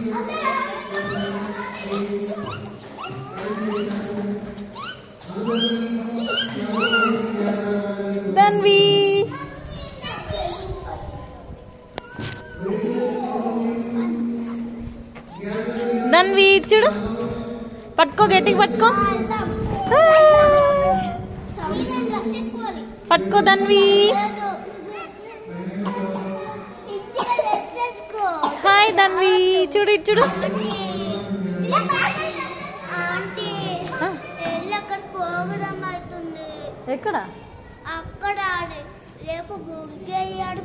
ధన్వి ధన్వి చూడు పట్టుకో గట్టిగా పట్టుకో పట్టుకో ధన్వి హాయ్ ధన్వి చూడు ఇటు చూడు ఎక్కడ అక్కడ రేపు ముగ్గేయాడు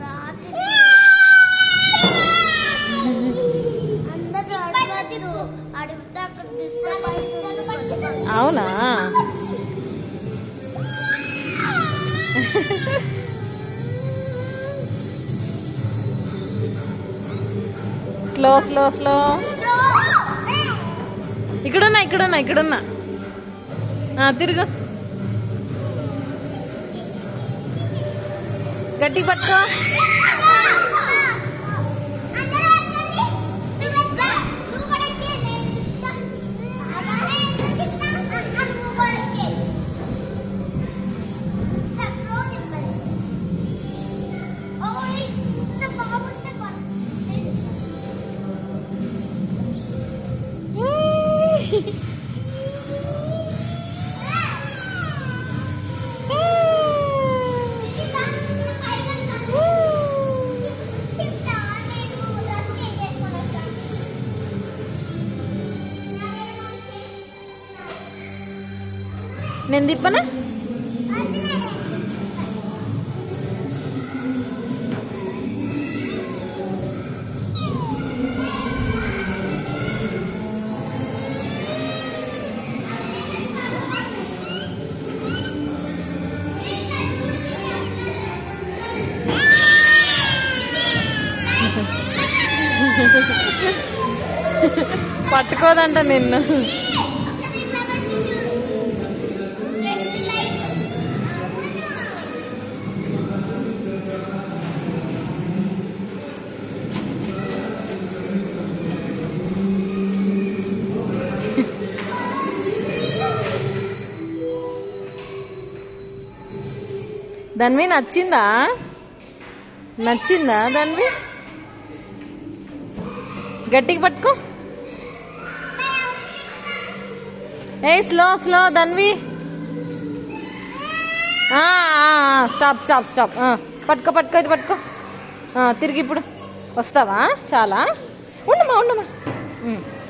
అవునా స్లో స్లో స్లో ఇక్కడున్నా తిరుగు గట్టి పట్టుకో నేను తిప్పనా పట్టుకోదంట నిన్ను ధన్వి నచ్చిందా ధన్వి గట్టిగా పట్టుకో ఏ slow slow Dhanvi stop stop stop పట్టుకో ఇది పట్టుకో తిరిగి ఇప్పుడు వస్తావా చాలా ఉండమా